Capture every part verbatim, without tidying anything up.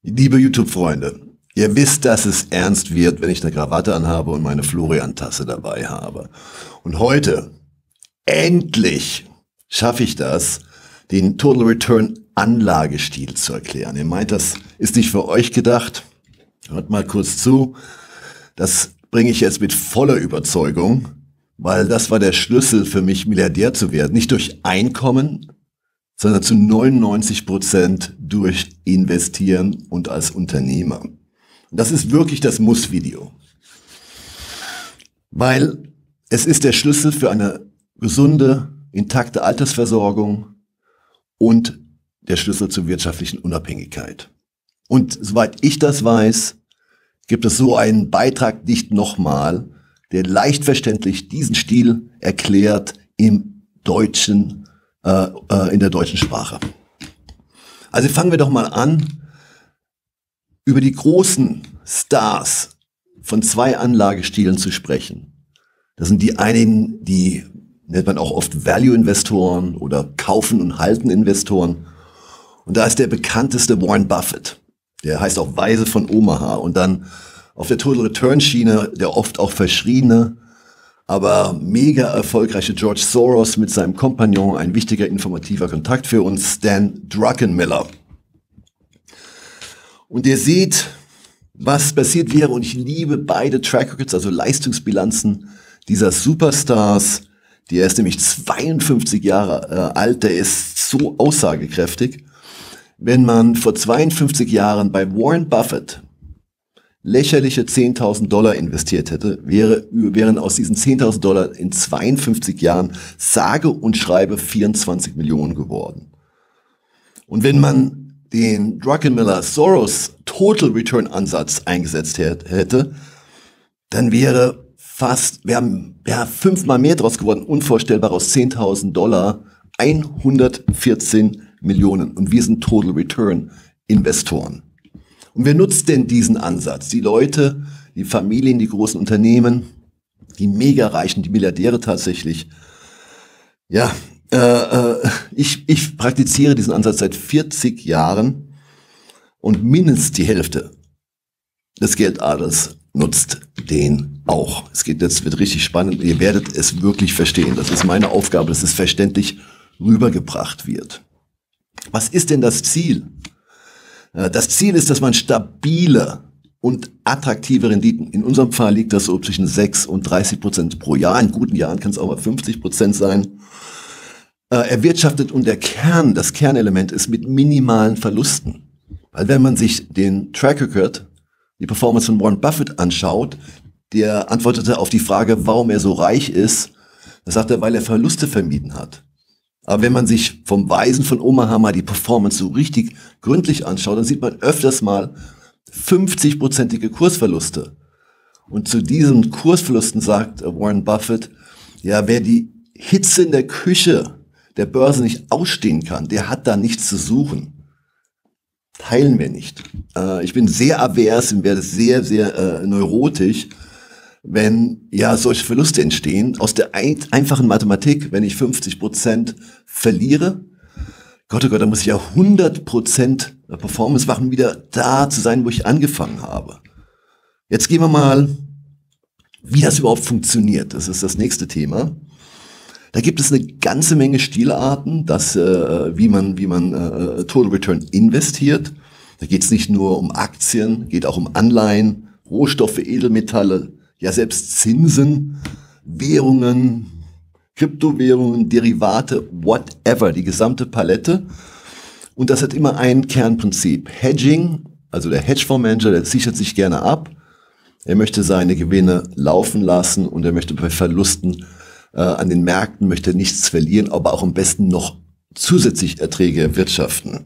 Liebe YouTube-Freunde, ihr wisst, dass es ernst wird, wenn ich eine Krawatte anhabe und meine Florian-Tasse dabei habe. Und heute, endlich, schaffe ich das, den Total Return Anlagestil zu erklären. Ihr meint, das ist nicht für euch gedacht? Hört mal kurz zu. Das bringe ich jetzt mit voller Überzeugung, weil das war der Schlüssel für mich, Milliardär zu werden. Nicht durch Einkommen, sondern zu neunundneunzig Prozent durch Investieren und als Unternehmer. Und das ist wirklich das Muss-Video. Weil es ist der Schlüssel für eine gesunde, intakte Altersversorgung und der Schlüssel zur wirtschaftlichen Unabhängigkeit. Und soweit ich das weiß, gibt es so einen Beitrag nicht nochmal, der leicht verständlich diesen Stil erklärt im deutschen äh, äh, in der deutschen Sprache. Also fangen wir doch mal an, über die großen Stars von zwei Anlagestilen zu sprechen. Das sind die einigen, die nennt man auch oft Value-Investoren oder Kaufen- und Halten-Investoren. Und da ist der bekannteste Warren Buffett. Der heißt auch Weise von Omaha. Und dann auf der Total Return Schiene der oft auch verschriene, aber mega erfolgreiche George Soros mit seinem Kompagnon, ein wichtiger informativer Kontakt für uns, Stan Druckenmiller. Und ihr seht, was passiert wäre, und ich liebe beide Track Records, also Leistungsbilanzen dieser Superstars. Der ist nämlich zweiundfünfzig Jahre äh, alt, der ist so aussagekräftig. Wenn man vor zweiundfünfzig Jahren bei Warren Buffett lächerliche zehntausend Dollar investiert hätte, wäre, wären aus diesen zehntausend Dollar in zweiundfünfzig Jahren sage und schreibe vierundzwanzig Millionen geworden. Und wenn man den Druckenmiller Soros Total Return Ansatz eingesetzt hätte, dann wäre fast, wir haben ja, fünfmal mehr draus geworden, unvorstellbar, aus zehntausend Dollar hundertvierzehn Millionen. Und wir sind Total Return Investoren. Und wer nutzt denn diesen Ansatz? Die Leute, die Familien, die großen Unternehmen, die Mega-Reichen, die Milliardäre tatsächlich. Ja, äh, äh, ich, ich praktiziere diesen Ansatz seit vierzig Jahren und mindestens die Hälfte des Geldadels nutzt den auch. Es geht jetzt, wird richtig spannend. Ihr werdet es wirklich verstehen. Das ist meine Aufgabe, dass es verständlich rübergebracht wird. Was ist denn das Ziel? Das Ziel ist, dass man stabile und attraktive Renditen, in unserem Fall liegt das so zwischen sechs und dreißig Prozent pro Jahr, in guten Jahren kann es auch mal fünfzig Prozent sein, äh, erwirtschaftet, und der Kern, das Kernelement ist mit minimalen Verlusten. Weil wenn man sich den Track Record, die Performance von Warren Buffett anschaut, der antwortete auf die Frage, warum er so reich ist, da sagt er, weil er Verluste vermieden hat. Aber wenn man sich vom Weisen von Omaha mal die Performance so richtig gründlich anschaut, dann sieht man öfters mal fünfzig-prozentige Kursverluste. Und zu diesen Kursverlusten sagt Warren Buffett, ja, wer die Hitze in der Küche der Börse nicht ausstehen kann, der hat da nichts zu suchen. Teilen wir nicht. Äh, ich bin sehr avers und werde sehr, sehr äh, neurotisch, wenn ja solche Verluste entstehen, aus der ein, einfachen Mathematik, wenn ich fünfzig Prozent verliere, Gott, oh Gott, dann muss ich ja hundert Prozent Performance machen, wieder da zu sein, wo ich angefangen habe. Jetzt gehen wir mal, wie das überhaupt funktioniert. Das ist das nächste Thema. Da gibt es eine ganze Menge Stilarten, das, äh, wie man, wie man äh, Total Return investiert. Da geht es nicht nur um Aktien, geht auch um Anleihen, Rohstoffe, Edelmetalle, ja, selbst Zinsen, Währungen, Kryptowährungen, Derivate, whatever, die gesamte Palette. Und das hat immer ein Kernprinzip. Hedging, also der Hedgefondsmanager, der sichert sich gerne ab. Er möchte seine Gewinne laufen lassen und er möchte bei Verlusten äh, an den Märkten, möchte nichts verlieren, aber auch am besten noch zusätzlich Erträge erwirtschaften.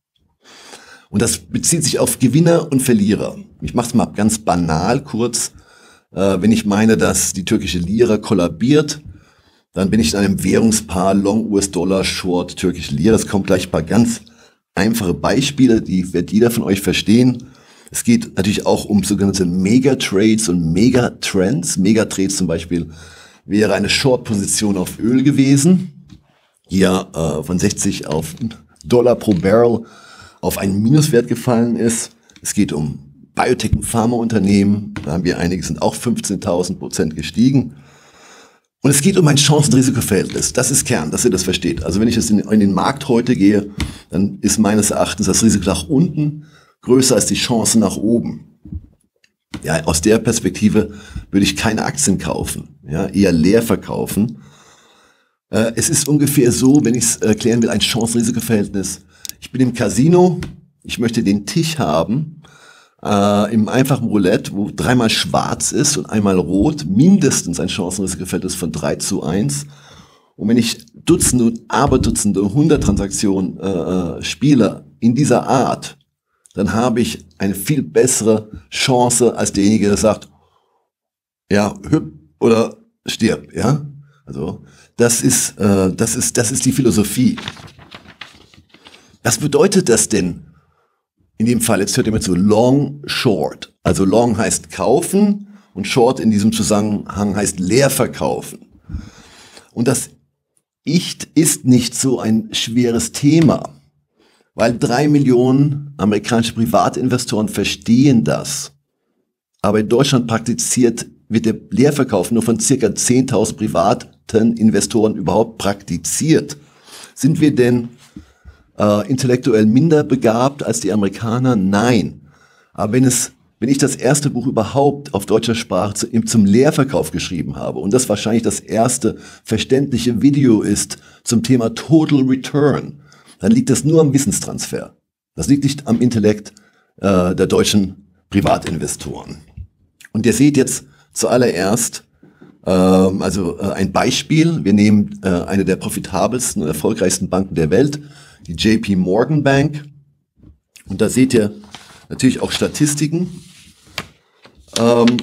Und das bezieht sich auf Gewinner und Verlierer. Ich mache es mal ganz banal kurz. Wenn ich meine, dass die türkische Lira kollabiert, dann bin ich in einem Währungspaar Long U S-Dollar, Short türkische Lira. Es kommt gleich ein paar ganz einfache Beispiele, die wird jeder von euch verstehen. Es geht natürlich auch um sogenannte Megatrades und Megatrends. Megatrades zum Beispiel wäre eine Short-Position auf Öl gewesen, hier äh, von sechzig auf Dollar pro Barrel auf einen Minuswert gefallen ist. Es geht um Biotech- und Pharmaunternehmen. Da haben wir einige, sind auch fünfzehntausend Prozent gestiegen. Und es geht um ein Chancen-Risiko-Verhältnis. Das ist Kern, dass ihr das versteht. Also wenn ich jetzt in, in den Markt heute gehe, dann ist meines Erachtens das Risiko nach unten größer als die Chance nach oben. Ja, aus der Perspektive würde ich keine Aktien kaufen, ja, eher leer verkaufen. Äh, es ist ungefähr so, wenn ich es erklären will, ein Chancen-Risiko-Verhältnis. Ich bin im Casino, ich möchte den Tisch haben, äh, im einfachen Roulette, wo dreimal schwarz ist und einmal rot, mindestens ein Chancen-Risiko-Verhältnis von drei zu eins. Und wenn ich Dutzende und Aberdutzende, hundert Transaktionen äh, spiele in dieser Art, dann habe ich eine viel bessere Chance als derjenige, der sagt, ja, hüpp oder stirb, ja. Also das ist, äh, das ist, das ist die Philosophie. Was bedeutet das denn? In dem Fall, jetzt hört ihr mir zu, Long, Short. Also Long heißt kaufen und Short in diesem Zusammenhang heißt leer verkaufen. Und das ist nicht so ein schweres Thema. Weil drei Millionen amerikanische Privatinvestoren verstehen das. Aber in Deutschland praktiziert, wird der Leerverkauf nur von circa zehntausend privaten Investoren überhaupt praktiziert. Sind wir denn äh, intellektuell minder begabt als die Amerikaner? Nein. Aber wenn es, wenn ich das erste Buch überhaupt auf deutscher Sprache zu, zum Leerverkauf geschrieben habe und das wahrscheinlich das erste verständliche Video ist zum Thema Total Return, dann liegt das nur am Wissenstransfer. Das liegt nicht am Intellekt äh, der deutschen Privatinvestoren. Und ihr seht jetzt zuallererst ähm, also äh, ein Beispiel. Wir nehmen äh, eine der profitabelsten und erfolgreichsten Banken der Welt, die J P Morgan Bank. Und da seht ihr natürlich auch Statistiken. Ähm,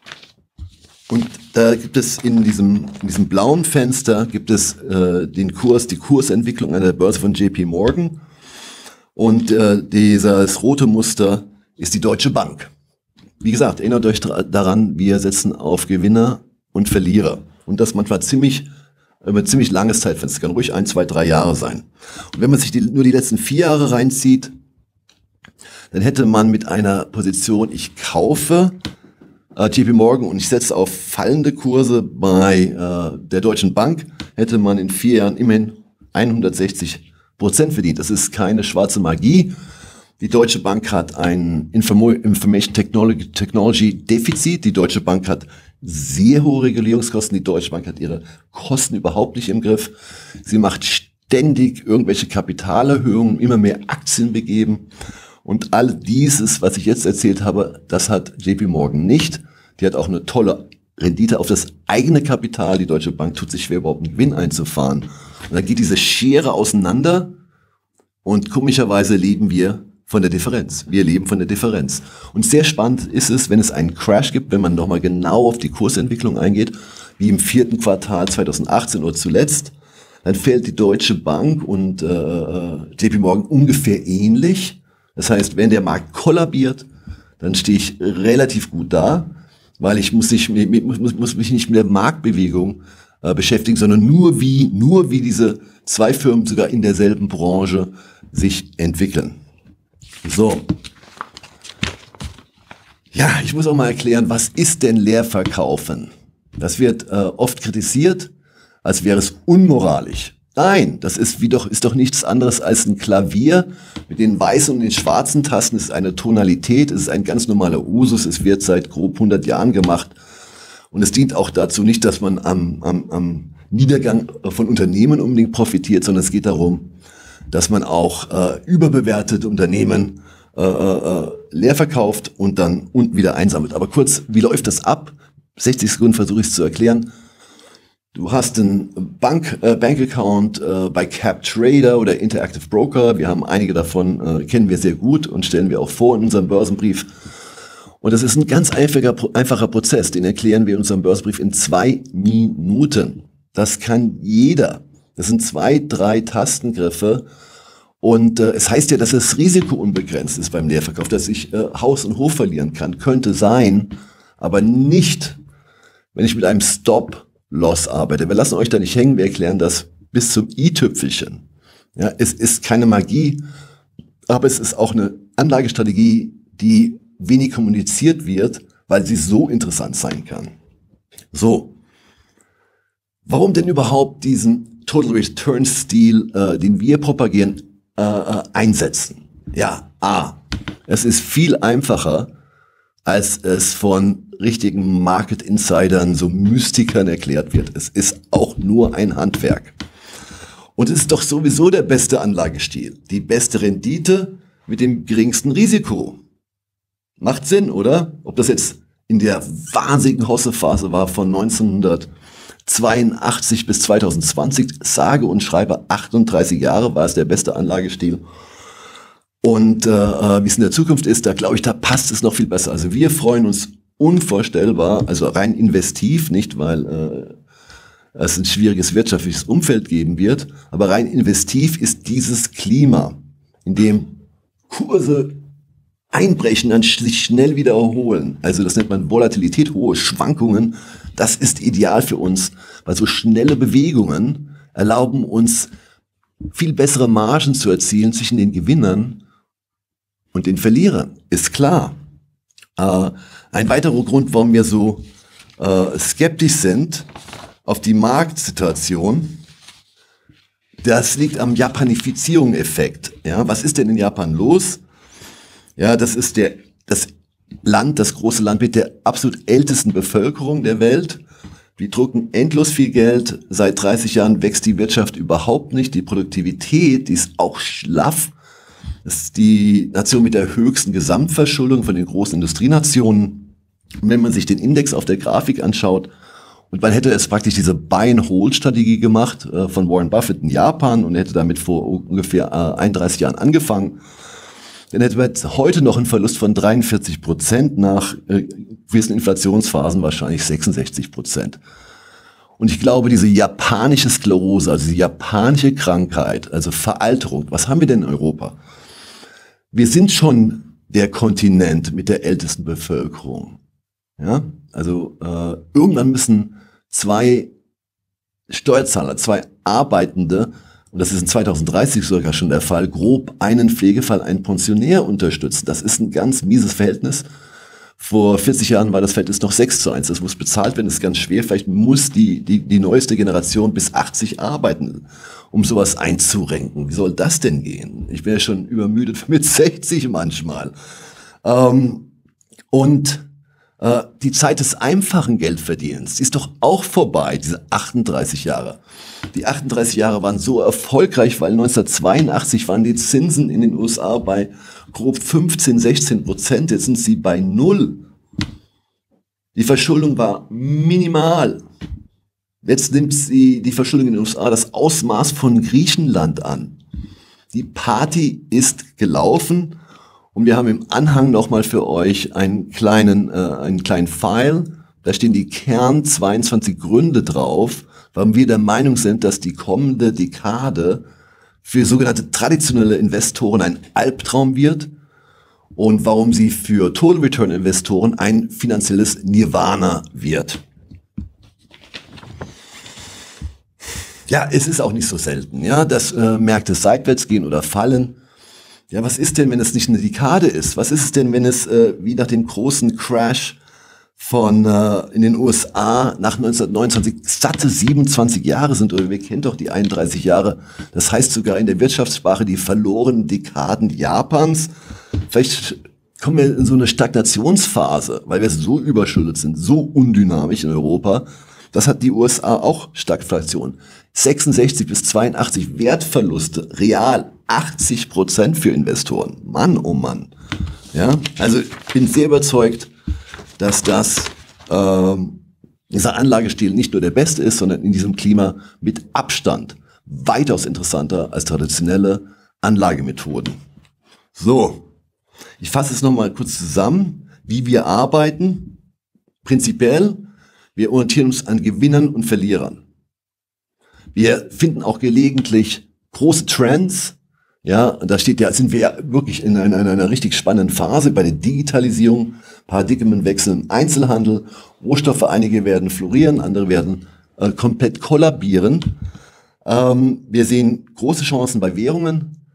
und da gibt es in diesem, in diesem blauen Fenster gibt es äh, den Kurs, die Kursentwicklung an der Börse von J P Morgan. Und äh, dieses rote Muster ist die Deutsche Bank. Wie gesagt, erinnert euch daran, wir setzen auf Gewinner und Verlierer. Und das manchmal ziemlich, über ziemlich langes Zeitfenster. Kann ruhig ein, zwei, drei Jahre sein. Und wenn man sich die, nur die letzten vier Jahre reinzieht, dann hätte man mit einer Position, ich kaufe äh, J P Morgan und ich setze auf fallende Kurse bei äh, der Deutschen Bank, hätte man in vier Jahren immerhin hundertsechzig Prozent verdient. Das ist keine schwarze Magie. Die Deutsche Bank hat ein Information Technology, Technology Defizit. Die Deutsche Bank hat sehr hohe Regulierungskosten. Die Deutsche Bank hat ihre Kosten überhaupt nicht im Griff. Sie macht ständig irgendwelche Kapitalerhöhungen, immer mehr Aktien begeben. Und all dieses, was ich jetzt erzählt habe, das hat J P Morgan nicht. Die hat auch eine tolle Rendite auf das eigene Kapital. Die Deutsche Bank tut sich schwer, überhaupt einen Gewinn einzufahren. Und da geht diese Schere auseinander. Und komischerweise leben wir von der Differenz. Wir leben von der Differenz. Und sehr spannend ist es, wenn es einen Crash gibt, wenn man nochmal genau auf die Kursentwicklung eingeht, wie im vierten Quartal zweitausendachtzehn oder zuletzt, dann fällt die Deutsche Bank und äh, J P Morgan ungefähr ähnlich. Das heißt, wenn der Markt kollabiert, dann stehe ich relativ gut da, weil ich muss, nicht, muss, muss mich nicht mit der Marktbewegung äh, beschäftigen, sondern nur wie, nur wie diese zwei Firmen sogar in derselben Branche sich entwickeln. So. Ja, ich muss auch mal erklären, was ist denn Leerverkaufen? Das wird äh, oft kritisiert, als wäre es unmoralisch. Nein, das ist wie doch, ist doch nichts anderes als ein Klavier mit den weißen und den schwarzen Tasten. Es ist eine Tonalität, es ist ein ganz normaler Usus, es wird seit grob hundert Jahren gemacht. Und es dient auch dazu nicht, dass man am, am, am Niedergang von Unternehmen unbedingt profitiert, sondern es geht darum, dass man auch äh, überbewertete Unternehmen äh, äh, leer verkauft und dann unten wieder einsammelt. Aber kurz, wie läuft das ab? sechzig Sekunden versuche ich es zu erklären. Du hast einen Bank, äh, Bankaccount äh, bei CapTrader oder Interactive Broker. Wir haben einige davon, äh, kennen wir sehr gut und stellen wir auch vor in unserem Börsenbrief. Und das ist ein ganz einfacher, einfacher Prozess, den erklären wir in unserem Börsenbrief in zwei Minuten. Das kann jeder. Das sind zwei, drei Tastengriffe. Und äh, es heißt ja, dass das Risiko unbegrenzt ist beim Leerverkauf, dass ich äh, Haus und Hof verlieren kann. Könnte sein, aber nicht, wenn ich mit einem Stop-Loss arbeite. Wir lassen euch da nicht hängen, wir erklären das bis zum i-Tüpfelchen. Ja, es ist keine Magie, aber es ist auch eine Anlagestrategie, die wenig kommuniziert wird, weil sie so interessant sein kann. So, warum denn überhaupt diesen Total Return Stil, äh, den wir propagieren, äh, äh, einsetzen? Ja, A, es ist viel einfacher, als es von richtigen Market Insidern, so Mystikern erklärt wird. Es ist auch nur ein Handwerk. Und es ist doch sowieso der beste Anlagestil. Die beste Rendite mit dem geringsten Risiko. Macht Sinn, oder? Ob das jetzt in der wahnsinnigen Hossephase war von neunzehnhundertzweiundachtzig bis zweitausendzwanzig, sage und schreibe achtunddreißig Jahre war es der beste Anlagestil. Und äh, wie es in der Zukunft ist, da glaube ich, da passt es noch viel besser. Also wir freuen uns unvorstellbar, also rein investiv, nicht weil äh, es ein schwieriges wirtschaftliches Umfeld geben wird, aber rein investiv ist dieses Klima, in dem Kurse einbrechen, dann sich schnell wieder erholen. Also das nennt man Volatilität, hohe Schwankungen. Das ist ideal für uns, weil so schnelle Bewegungen erlauben uns, viel bessere Margen zu erzielen zwischen den Gewinnern und den Verlierern. Ist klar. Äh, ein weiterer Grund, warum wir so äh, skeptisch sind auf die Marktsituation, das liegt am Japanifizierung-Effekt. Ja, was ist denn in Japan los? Ja, das ist der, das Land, das große Land mit der absolut ältesten Bevölkerung der Welt. Die drucken endlos viel Geld. Seit dreißig Jahren wächst die Wirtschaft überhaupt nicht. Die Produktivität, die ist auch schlaff. Das ist die Nation mit der höchsten Gesamtverschuldung von den großen Industrienationen. Und wenn man sich den Index auf der Grafik anschaut, und man hätte es praktisch diese Buy-and-Hold-Strategie gemacht äh, von Warren Buffett in Japan und hätte damit vor ungefähr äh, einunddreißig Jahren angefangen, dann hätte man heute noch einen Verlust von dreiundvierzig Prozent, nach äh, gewissen Inflationsphasen wahrscheinlich sechsundsechzig Prozent. Und ich glaube, diese japanische Sklerose, also diese japanische Krankheit, also Veralterung, was haben wir denn in Europa? Wir sind schon der Kontinent mit der ältesten Bevölkerung. Ja, also äh, irgendwann müssen zwei Steuerzahler, zwei Arbeitende, und das ist in zweitausenddreißig sogar schon der Fall, grob einen Pflegefall, einen Pensionär unterstützen. Das ist ein ganz mieses Verhältnis. Vor vierzig Jahren war das Verhältnis noch sechs zu eins. Das muss bezahlt werden, das ist ganz schwer. Vielleicht muss die, die, die neueste Generation bis achtzig arbeiten, um sowas einzurenken. Wie soll das denn gehen? Ich bin ja schon übermüdet mit sechzig manchmal. Ähm, und äh, die Zeit des einfachen Geldverdienens, die ist doch auch vorbei, diese achtunddreißig Jahre. Die achtunddreißig Jahre waren so erfolgreich, weil neunzehnhundertzweiundachtzig waren die Zinsen in den U S A bei grob fünfzehn, sechzehn Prozent. Jetzt sind sie bei null. Die Verschuldung war minimal. Jetzt nimmt sie die Verschuldung in den U S A das Ausmaß von Griechenland an. Die Party ist gelaufen und wir haben im Anhang nochmal für euch einen kleinen, äh, einen kleinen File. Da stehen die Kern zweiundzwanzig Gründe drauf, warum wir der Meinung sind, dass die kommende Dekade für sogenannte traditionelle Investoren ein Albtraum wird und warum sie für Total Return Investoren ein finanzielles Nirvana wird. Ja, es ist auch nicht so selten, ja, dass äh, Märkte seitwärts gehen oder fallen. Ja, was ist denn, wenn es nicht eine Dekade ist? Was ist es denn, wenn es äh, wie nach dem großen Crash von äh, in den U S A nach neunzehnhundertneunundzwanzig satte siebenundzwanzig Jahre sind, oder wir kennen doch die einunddreißig Jahre. Das heißt sogar in der Wirtschaftssprache die verlorenen Dekaden Japans. Vielleicht kommen wir in so eine Stagnationsphase, weil wir so überschuldet sind, so undynamisch in Europa. Das hat die U S A auch, Stagflation. sechsundsechzig bis zweiundachtzig Wertverluste, real achtzig Prozent für Investoren. Mann, oh Mann. Ja, also ich bin sehr überzeugt, dass das ähm, dieser Anlagestil nicht nur der beste ist, sondern in diesem Klima mit Abstand weitaus interessanter als traditionelle Anlagemethoden. So, ich fasse es nochmal kurz zusammen, wie wir arbeiten. Prinzipiell, wir orientieren uns an Gewinnern und Verlierern. Wir finden auch gelegentlich große Trends. Ja, da steht ja, sind wir ja wirklich in einer, in einer richtig spannenden Phase bei der Digitalisierung, Paradigmenwechsel im Einzelhandel, Rohstoffe, einige werden florieren, andere werden äh, komplett kollabieren. Ähm, wir sehen große Chancen bei Währungen.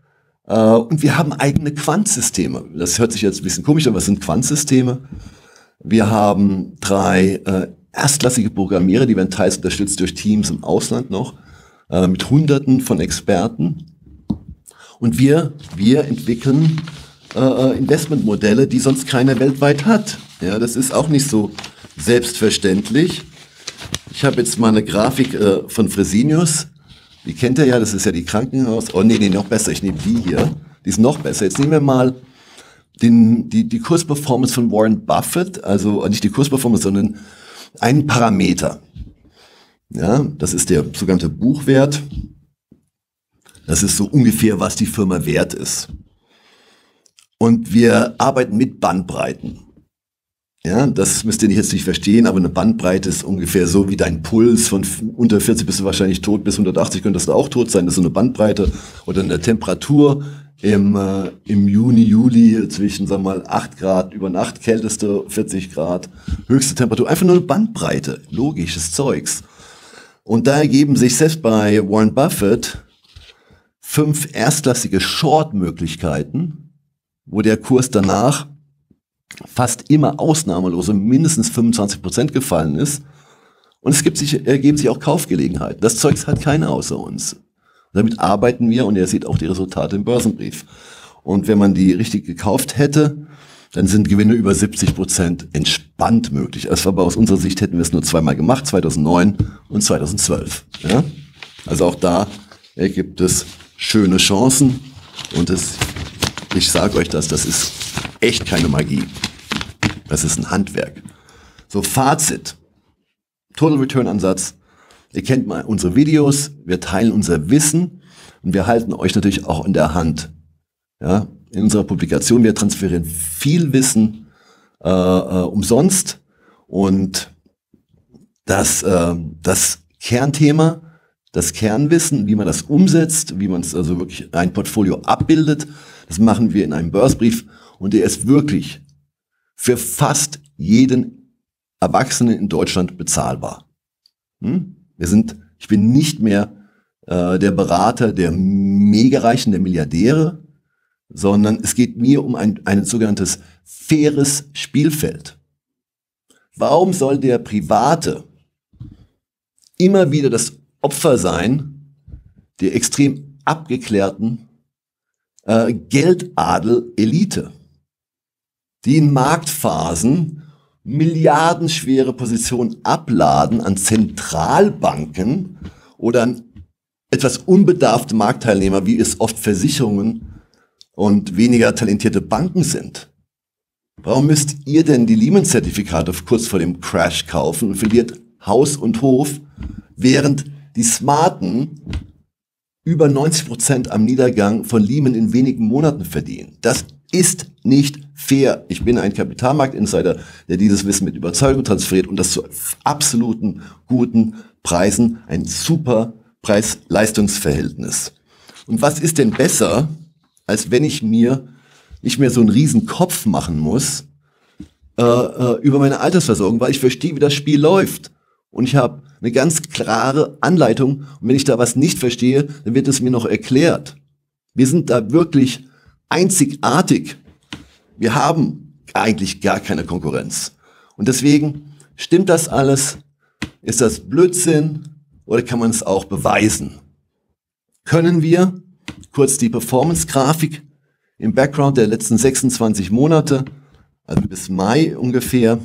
Äh, und wir haben eigene Quantsysteme. Das hört sich jetzt ein bisschen komisch an, was sind Quantsysteme? Wir haben drei äh, erstklassige Programmierer, die werden teils unterstützt durch Teams im Ausland noch, äh, mit Hunderten von Experten. Und wir, wir entwickeln äh, Investmentmodelle, die sonst keiner weltweit hat. Ja, das ist auch nicht so selbstverständlich. Ich habe jetzt mal eine Grafik äh, von Fresenius. Die kennt ihr ja, das ist ja die Krankenhaus. Oh nee, nee, noch besser, ich nehme die hier. Die ist noch besser. Jetzt nehmen wir mal den, die, die Kursperformance von Warren Buffett, also nicht die Kursperformance, sondern einen Parameter. Ja, das ist der sogenannte Buchwert. Das ist so ungefähr, was die Firma wert ist. Und wir arbeiten mit Bandbreiten. Ja, das müsst ihr jetzt nicht verstehen, aber eine Bandbreite ist ungefähr so wie dein Puls. Von unter vierzig bist du wahrscheinlich tot, bis hundertachtzig könntest du auch tot sein. Das ist so eine Bandbreite. Oder eine Temperatur im, äh, im Juni, Juli zwischen, sagen wir mal, acht Grad über Nacht, kälteste vierzig Grad, höchste Temperatur. Einfach nur eine Bandbreite. Logisches Zeugs. Und da ergeben sich selbst bei Warren Buffett fünf erstklassige Short-Möglichkeiten, wo der Kurs danach fast immer ausnahmslos um mindestens fünfundzwanzig Prozent gefallen ist. Und es gibt sich, ergeben sich auch Kaufgelegenheiten. Das Zeugs hat keiner außer uns. Damit arbeiten wir und ihr seht auch die Resultate im Börsenbrief. Und wenn man die richtig gekauft hätte, dann sind Gewinne über siebzig Prozent entspannt möglich. Das war aber aus unserer Sicht, hätten wir es nur zweimal gemacht, zweitausendneun und zweitausendzwölf. Ja? Also auch da gibt es schöne Chancen. Und das, ich sage euch das, das ist echt keine Magie. Das ist ein Handwerk. So, Fazit. Total Return Ansatz. Ihr kennt mal unsere Videos, wir teilen unser Wissen und wir halten euch natürlich auch in der Hand. Ja, in unserer Publikation, wir transferieren viel Wissen äh, äh, umsonst und das, äh, das Kernthema, das Kernwissen, wie man das umsetzt, wie man es also wirklich ein Portfolio abbildet, das machen wir in einem Börsenbrief und der ist wirklich für fast jeden Erwachsenen in Deutschland bezahlbar. Hm? Wir sind, ich bin nicht mehr äh, der Berater der Megareichen, der Milliardäre, sondern es geht mir um ein, ein sogenanntes faires Spielfeld. Warum soll der Private immer wieder das Opfer sein der extrem abgeklärten äh, Geldadel-Elite, die in Marktphasen milliardenschwere Positionen abladen an Zentralbanken oder an etwas unbedarfte Marktteilnehmer, wie es oft Versicherungen und weniger talentierte Banken sind? Warum müsst ihr denn die Lehman-Zertifikate kurz vor dem Crash kaufen und verliert Haus und Hof, während die Smarten über neunzig Prozent am Niedergang von Lehman in wenigen Monaten verdienen? Das ist nicht fair. Ich bin ein Kapitalmarkt-Insider, der dieses Wissen mit Überzeugung transferiert und das zu absoluten guten Preisen, ein super Preis-Leistungs-Verhältnis. Und was ist denn besser, als wenn ich mir nicht mehr so einen riesen Kopf machen muss äh, äh, über meine Altersversorgung, weil ich verstehe, wie das Spiel läuft. Und ich habe eine ganz klare Anleitung. Und wenn ich da was nicht verstehe, dann wird es mir noch erklärt. Wir sind da wirklich einzigartig. Wir haben eigentlich gar keine Konkurrenz. Und deswegen, stimmt das alles? Ist das Blödsinn? Oder kann man es auch beweisen? Können wir, kurz die Performance-Grafik im Background der letzten sechsundzwanzig Monate, also bis Mai ungefähr.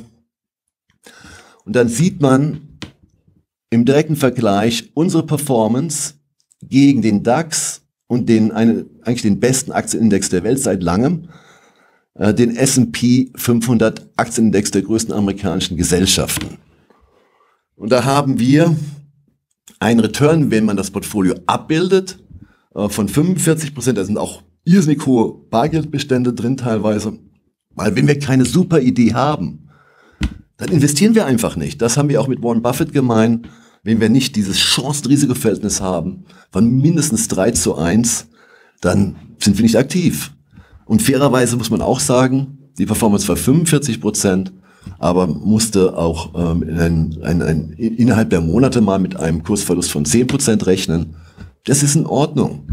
Und dann sieht man im direkten Vergleich unsere Performance gegen den DAX und den eine, eigentlich den besten Aktienindex der Welt seit langem, äh, den S und P fünfhundert Aktienindex der größten amerikanischen Gesellschaften. Und da haben wir einen Return, wenn man das Portfolio abbildet, äh, von fünfundvierzig Prozent. Da sind auch irrsinnig hohe Bargeldbestände drin teilweise. Weil wenn wir keine super Idee haben, dann investieren wir einfach nicht. Das haben wir auch mit Warren Buffett gemeint. Wenn wir nicht dieses Chance-Risiko-Verhältnis haben von mindestens drei zu eins, dann sind wir nicht aktiv. Und fairerweise muss man auch sagen, die Performance war fünfundvierzig Prozent, aber musste auch ähm, ein, ein, ein, innerhalb der Monate mal mit einem Kursverlust von zehn Prozent rechnen. Das ist in Ordnung.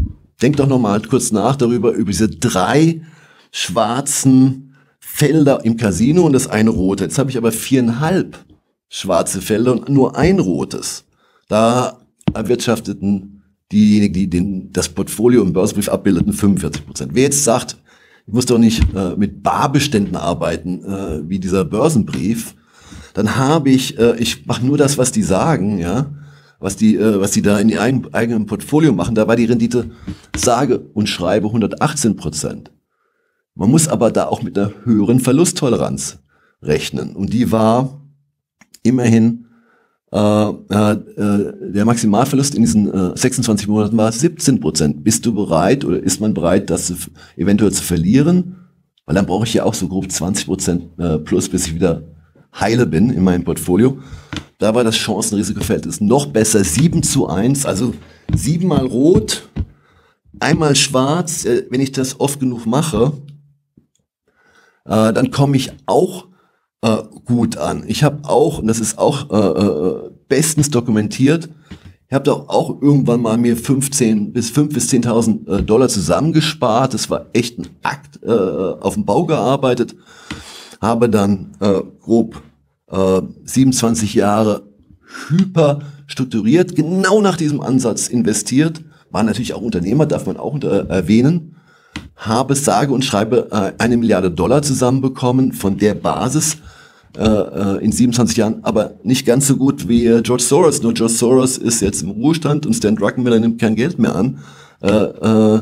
denk doch noch mal kurz nach darüber, über diese drei schwarzen Felder im Casino und das eine rote. Jetzt habe ich aber viereinhalb schwarze Felder und nur ein rotes. Da erwirtschafteten diejenigen, die den, das Portfolio im Börsenbrief abbildeten, fünfundvierzig Prozent. Wer jetzt sagt, ich muss doch nicht äh, mit Barbeständen arbeiten, äh, wie dieser Börsenbrief, dann habe ich, äh, ich mache nur das, was die sagen, ja, was die, äh, was die da in ihrem eigenen Portfolio machen. Da war die Rendite sage und schreibe hundertachtzehn Prozent. Man muss aber da auch mit einer höheren Verlusttoleranz rechnen. Und die war immerhin, äh, äh, der Maximalverlust in diesen äh, sechsundzwanzig Monaten war siebzehn Prozent. Bist du bereit oder ist man bereit, das zu, eventuell zu verlieren? Weil dann brauche ich ja auch so grob zwanzig Prozent äh, plus, bis ich wieder heile bin in meinem Portfolio. Da war das Chancen-Risiko-Verhältnis noch besser, sieben zu eins, also siebenmal rot, einmal schwarz. Äh, wenn ich das oft genug mache, äh, dann komme ich auch äh, gut an. Ich habe auch, und das ist auch äh, äh, bestens dokumentiert, ich habe doch auch irgendwann mal mir fünfzehn bis fünf bis zehntausend äh, Dollar zusammengespart. Das war echt ein Akt, äh, auf dem Bau gearbeitet. Habe dann äh, grob äh, siebenundzwanzig Jahre hyper strukturiert, genau nach diesem Ansatz investiert. War natürlich auch Unternehmer, darf man auch unter, äh, erwähnen. Habe sage und schreibe äh, eine Milliarde Dollar zusammenbekommen von der Basis äh, äh, in siebenundzwanzig Jahren, aber nicht ganz so gut wie äh, George Soros. Nur George Soros ist jetzt im Ruhestand und Stan Druckenmiller nimmt kein Geld mehr an. Äh, äh,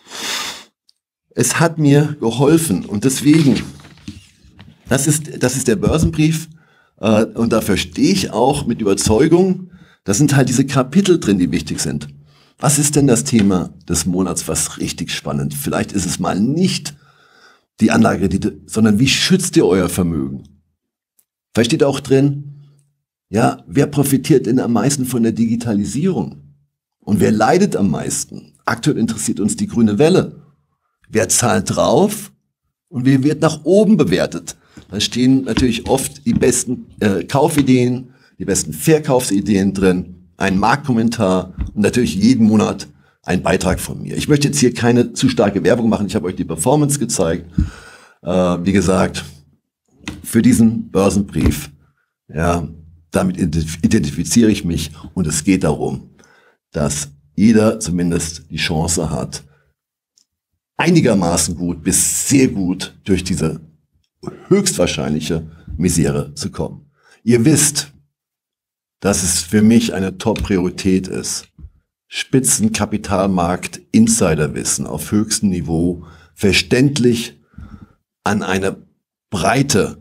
es hat mir geholfen und deswegen, das ist, das ist der Börsenbrief äh, und da verstehe ich auch mit Überzeugung, da sind halt diese Kapitel drin, die wichtig sind. Was ist denn das Thema des Monats, was richtig spannend? Vielleicht ist es mal nicht die Anlagerendite, sondern wie schützt ihr euer Vermögen? Vielleicht steht auch drin, ja, wer profitiert denn am meisten von der Digitalisierung? Und wer leidet am meisten? Aktuell interessiert uns die grüne Welle. Wer zahlt drauf und wer wird nach oben bewertet? Da stehen natürlich oft die besten äh, Kaufideen, die besten Verkaufsideen drin, ein Marktkommentar und natürlich jeden Monat ein Beitrag von mir. Ich möchte jetzt hier keine zu starke Werbung machen. Ich habe euch die Performance gezeigt. Äh, wie gesagt, für diesen Börsenbrief, ja, damit identifiziere ich mich und es geht darum, dass jeder zumindest die Chance hat, einigermaßen gut bis sehr gut durch diese höchstwahrscheinliche Misere zu kommen. Ihr wisst, dass es für mich eine Top-Priorität ist. Spitzenkapitalmarkt, Insiderwissen auf höchstem Niveau, verständlich an eine breite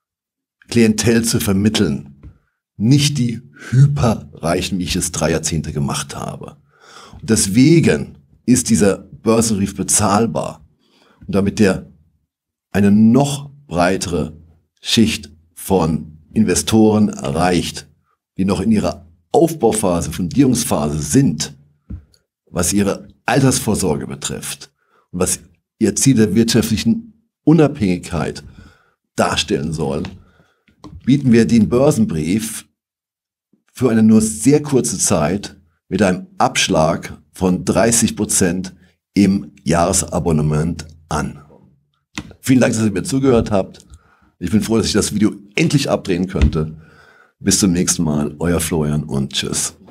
Klientel zu vermitteln. Nicht die Hyperreichen, wie ich es drei Jahrzehnte gemacht habe. Und deswegen ist dieser Börsenbrief bezahlbar. Und damit der eine noch breitere Schicht von Investoren erreicht, die noch in ihrer Aufbauphase, Fundierungsphase sind, was ihre Altersvorsorge betrifft und was ihr Ziel der wirtschaftlichen Unabhängigkeit darstellen soll, bieten wir den Börsenbrief für eine nur sehr kurze Zeit mit einem Abschlag von dreißig Prozent im Jahresabonnement an. Vielen Dank, dass ihr mir zugehört habt. Ich bin froh, dass ich das Video endlich abdrehen könnte. Bis zum nächsten Mal, euer Florian und tschüss.